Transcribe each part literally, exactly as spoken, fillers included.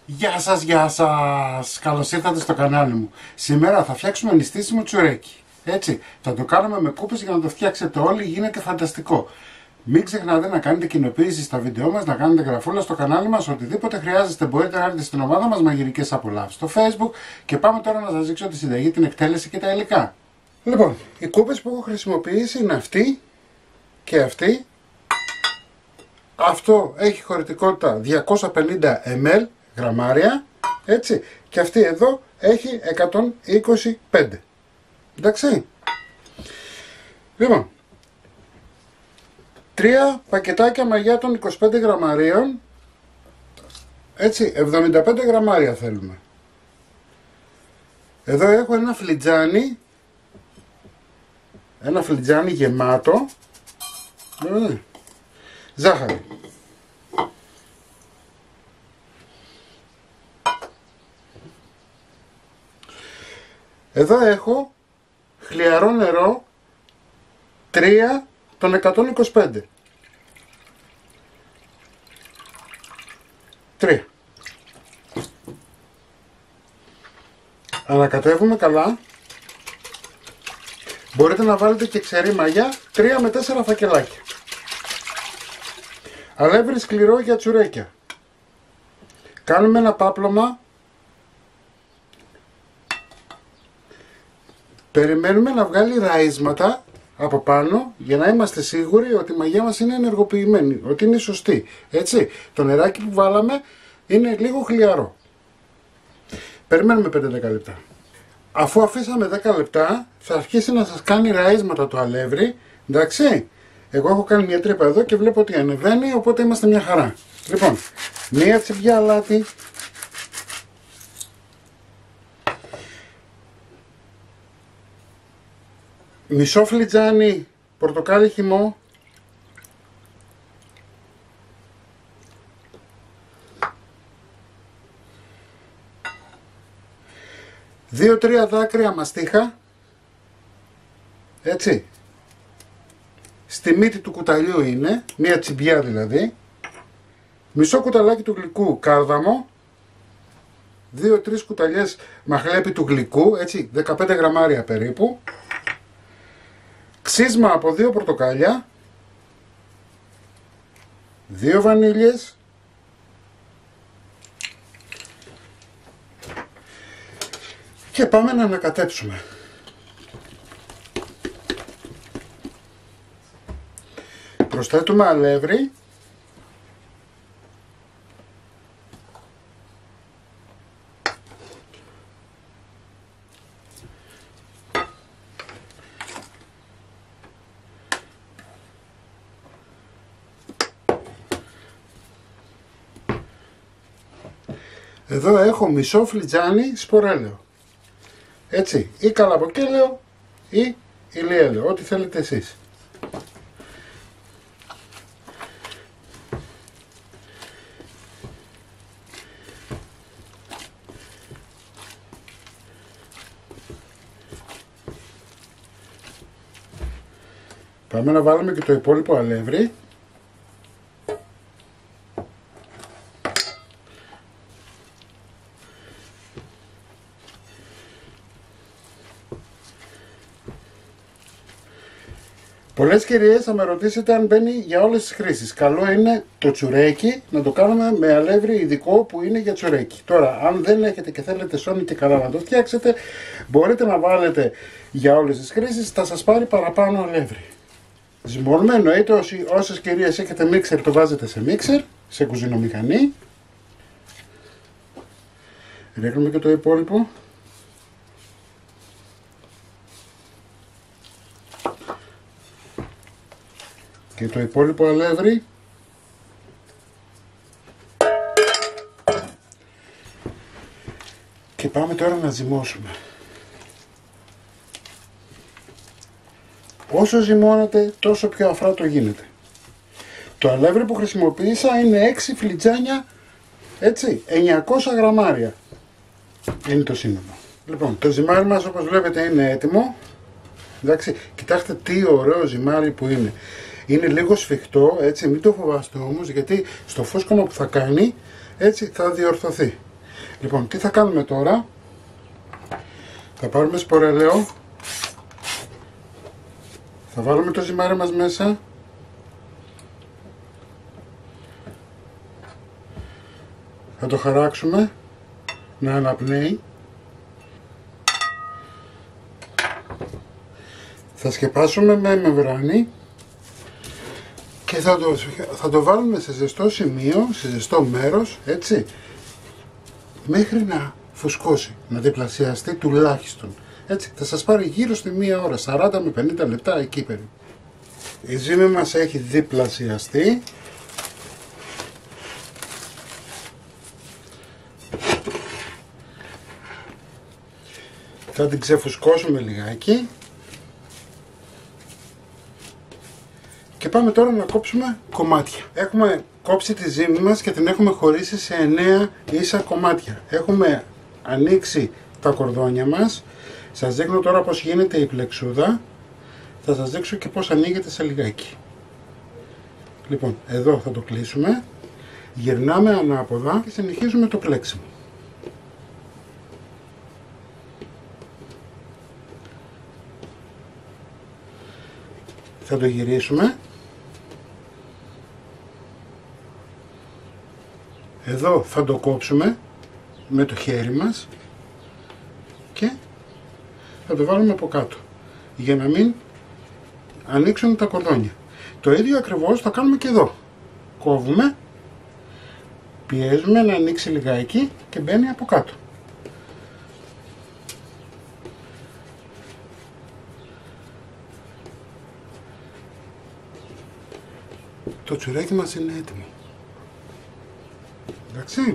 Γεια σας, γεια σας! Καλώς ήρθατε στο κανάλι μου. Σήμερα θα φτιάξουμε νηστίσιμο τσουρέκι. Έτσι, θα το κάνουμε με κούπες για να το φτιάξετε όλοι, γίνεται φανταστικό. Μην ξεχνάτε να κάνετε κοινοποίηση στα βίντεό μας, να κάνετε γραφούλα στο κανάλι μας, οτιδήποτε χρειάζεστε μπορείτε να έρθετε στην ομάδα μας, μαγειρικές απολαύσεις στο Facebook. Και πάμε τώρα να σας δείξω τη συνταγή, την εκτέλεση και τα υλικά. Λοιπόν, οι κούπες που έχω χρησιμοποιήσει είναι αυτή και αυτή. Αυτό έχει χωρητικότητα διακόσια πενήντα μιλιλίτρα, γραμμάρια, έτσι, και αυτή εδώ έχει εκατόν είκοσι πέντε. Εντάξει. Λοιπόν, τρία πακετάκια μαγιάτων είκοσι πέντε γραμμαρίων, έτσι, εβδομήντα πέντε γραμμάρια θέλουμε. Εδώ έχω ένα φλιτζάνι, ένα φλιτζάνι γεμάτο, ζάχαρη. Εδώ έχω χλιαρό νερό τρία των εκατόν είκοσι πέντε. τρία. Ανακατεύουμε καλά. Μπορείτε να βάλετε και ξερή μαγιά, τρία με τέσσερα φακελάκια. Αλεύρι σκληρό για τσουρέκια. Κάνουμε ένα πάπλωμα. Περιμένουμε να βγάλει ραΐσματα από πάνω για να είμαστε σίγουροι ότι η μαγιά μας είναι ενεργοποιημένη, ότι είναι σωστή. Έτσι, το νεράκι που βάλαμε είναι λίγο χλιαρό. Περιμένουμε πέντε με δέκα λεπτά. Αφού αφήσαμε δέκα λεπτά θα αρχίσει να σας κάνει ραΐσματα το αλεύρι. Εντάξει, εγώ έχω κάνει μια τρύπα εδώ και βλέπω ότι ανεβαίνει, οπότε είμαστε μια χαρά. Λοιπόν, μια τσιμπιά αλάτι. Μισό φλιτζάνι πορτοκάλι χυμό. δύο τρία δάκρυα μαστίχα. Έτσι. Στη μύτη του κουταλιού είναι, μία τσιμπιά δηλαδή. Μισό κουταλάκι του γλυκού κάρδαμο. δύο τρεις κουταλιές μαχλέπι του γλυκού, έτσι, δεκαπέντε γραμμάρια περίπου. Ξύσμα από δύο πορτοκάλια, δύο βανίλιες, και πάμε να ανακατέψουμε. Προσθέτουμε αλεύρι. Εδώ έχω μισό φλιτζάνι σπορέλαιο. Έτσι, ή καλαμποκέλαιο ή ηλιέλαιο, ό,τι θέλετε εσείς. Πάμε να βάλουμε και το υπόλοιπο αλεύρι. Πολλές κυρίες θα με ρωτήσετε αν μπαίνει για όλες τις χρήσεις. Καλό είναι το τσουρέκι να το κάνουμε με αλεύρι ειδικό που είναι για τσουρέκι. Τώρα, αν δεν έχετε και θέλετε σώνει και καλά να το φτιάξετε, μπορείτε να βάλετε για όλες τις χρήσεις, θα σας πάρει παραπάνω αλεύρι. Ζυμώνουμε, είτε όσοι, όσες κυρίες έχετε μίξερ το βάζετε σε μίξερ, σε κουζινομηχανή. Ρίχνουμε και το υπόλοιπο. Και το υπόλοιπο αλεύρι. Και πάμε τώρα να ζυμώσουμε. Όσο ζυμώνετε τόσο πιο αφράτο γίνεται. Το αλεύρι που χρησιμοποίησα είναι έξι φλιτζάνια, έτσι, εννιακόσια γραμμάρια είναι το σύνολο. Λοιπόν, το ζυμάρι μας όπως βλέπετε είναι έτοιμο. Εντάξει, κοιτάξτε τι ωραίο ζυμάρι που είναι. Είναι λίγο σφιχτό, έτσι, μην το φοβάστε όμως, γιατί στο φούσκωμα που θα κάνει, έτσι, θα διορθωθεί. Λοιπόν, τι θα κάνουμε τώρα? Θα πάρουμε σπορελαίο, θα βάλουμε το ζυμάρι μας μέσα, θα το χαράξουμε να αναπνέει, θα σκεπάσουμε με μεμβράνη και θα το, θα το βάλουμε σε ζεστό σημείο, σε ζεστό μέρος, έτσι, μέχρι να φουσκώσει, να διπλασιαστεί τουλάχιστον. Έτσι, θα σας πάρει γύρω στη μία ώρα, σαράντα με πενήντα λεπτά εκεί περίπου. Η ζύμη μας έχει διπλασιαστεί. Θα την ξεφουσκώσουμε λιγάκι. Και πάμε τώρα να κόψουμε κομμάτια. Έχουμε κόψει τη ζύμη μας και την έχουμε χωρίσει σε εννέα ίσα κομμάτια. Έχουμε ανοίξει τα κορδόνια μας. Σας δείχνω τώρα πώς γίνεται η πλεξούδα. Θα σας δείξω και πώς ανοίγεται σε λιγάκι. Λοιπόν, εδώ θα το κλείσουμε. Γυρνάμε ανάποδα και συνεχίζουμε το πλέξιμο. Θα το γυρίσουμε. Εδώ θα το κόψουμε με το χέρι μας και θα το βάλουμε από κάτω για να μην ανοίξουν τα κορδόνια. Το ίδιο ακριβώς θα κάνουμε και εδώ. Κόβουμε, πιέζουμε να ανοίξει λιγάκι και μπαίνει από κάτω. Το τσουρέκι μας είναι έτοιμο. Εντάξει.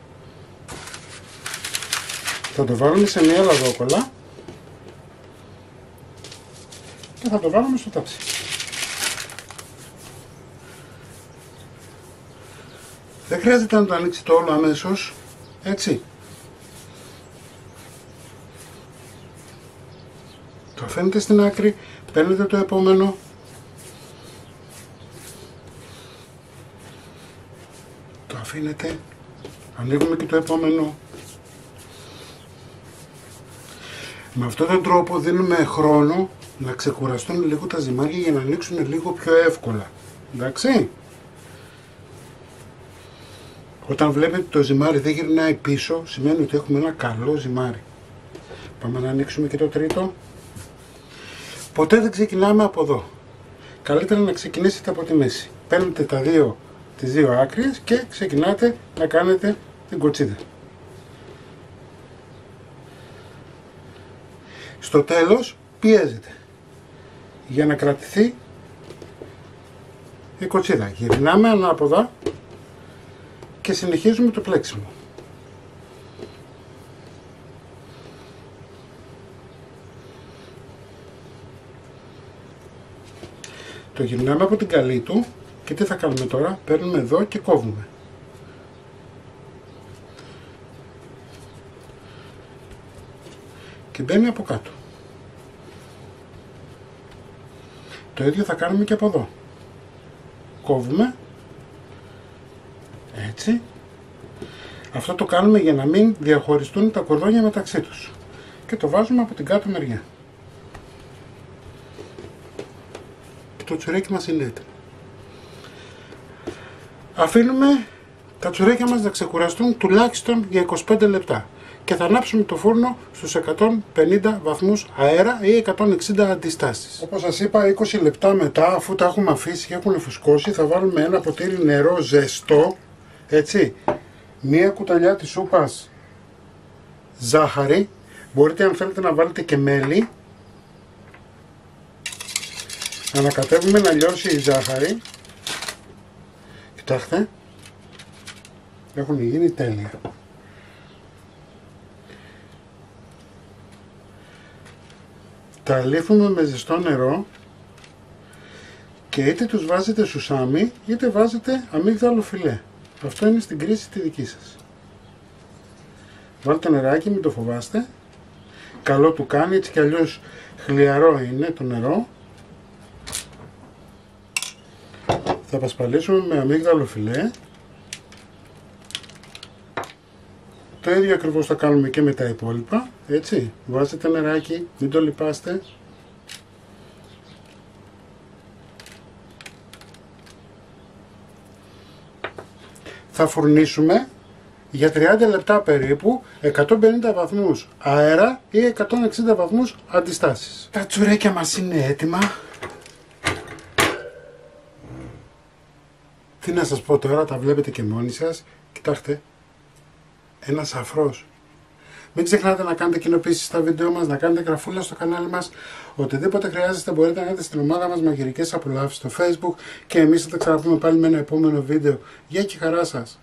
Θα το βάλουμε σε μια λαδόκολλα και θα το βάλουμε στο τάψι. Δεν χρειάζεται να το ανοίξει το όλο αμέσως, έτσι. Το αφήνετε στην άκρη, παίρνετε το επόμενο. Το αφήνετε, ανοίγουμε και το επόμενο. Με αυτόν τον τρόπο δίνουμε χρόνο να ξεκουραστούν λίγο τα ζυμάρια για να ανοίξουν λίγο πιο εύκολα. Εντάξει. Όταν βλέπετε το ζυμάρι δεν γυρνάει πίσω, σημαίνει ότι έχουμε ένα καλό ζυμάρι. Πάμε να ανοίξουμε και το τρίτο. Ποτέ δεν ξεκινάμε από εδώ. Καλύτερα να ξεκινήσετε από τη μέση. Παίρνετε τα δύο, τις δύο άκρες και ξεκινάτε να κάνετε την κοτσίδα. Στο τέλος πιέζετε για να κρατηθεί η κοτσίδα. Γυρνάμε ανάποδα και συνεχίζουμε το πλέξιμο. Το γυρνάμε από την καλή του και τι θα κάνουμε τώρα? Παίρνουμε εδώ και κόβουμε. Και μπαίνει από κάτω. Το ίδιο θα κάνουμε και από εδώ. Κόβουμε. Έτσι. Αυτό το κάνουμε για να μην διαχωριστούν τα κορδόνια μεταξύ τους. Και το βάζουμε από την κάτω μεριά. Και το τσουρέκι μας είναι έτοιμο. Αφήνουμε τα τσουρέκια μας να ξεκουραστούν τουλάχιστον για είκοσι πέντε λεπτά. Και θα ανάψουμε το φούρνο στους εκατόν πενήντα βαθμούς αέρα ή εκατόν εξήντα αντιστάσεις. Όπως σας είπα, είκοσι λεπτά μετά, αφού τα έχουμε αφήσει και έχουν φουσκώσει, θα βάλουμε ένα ποτήρι νερό ζεστό, έτσι, μία κουταλιά της σούπας ζάχαρη, μπορείτε αν θέλετε να βάλετε και μέλι, ανακατεύουμε να λιώσει η ζάχαρη, κοιτάξτε, έχουν γίνει τέλεια. Τα αλείφουμε με ζεστό νερό και είτε τους βάζετε σουσάμι είτε βάζετε αμύγδαλο φιλέ. Αυτό είναι στην κρίση τη δική σας. Βάλτε το νεράκι, μην το φοβάστε. Καλό του κάνει, έτσι κι αλλιώς χλιαρό είναι το νερό. Θα πασπαλίσουμε με αμύγδαλο φιλέ. Το ίδιο ακριβώς θα κάνουμε και με τα υπόλοιπα, έτσι. Βάζετε νεράκι, μην το λιπάστε. Θα φουρνίσουμε για τριάντα λεπτά περίπου, εκατόν πενήντα βαθμούς αέρα ή εκατόν εξήντα βαθμούς αντιστάσεις. Τα τσουρέκια μας είναι έτοιμα. Τι να σας πω τώρα, τα βλέπετε και μόνοι σας. Κοιτάξτε, ένας αφρός. Μην ξεχνάτε να κάνετε κοινοποίησεις στα βίντεο μας, να κάνετε γραφούλα στο κανάλι μας. Οτιδήποτε χρειάζεστε μπορείτε να δείτε στην ομάδα μας Μαγειρικές Απολαύσεις στο Facebook και εμείς θα τα ξαναπούμε πάλι με ένα επόμενο βίντεο. Γεια και χαρά σας!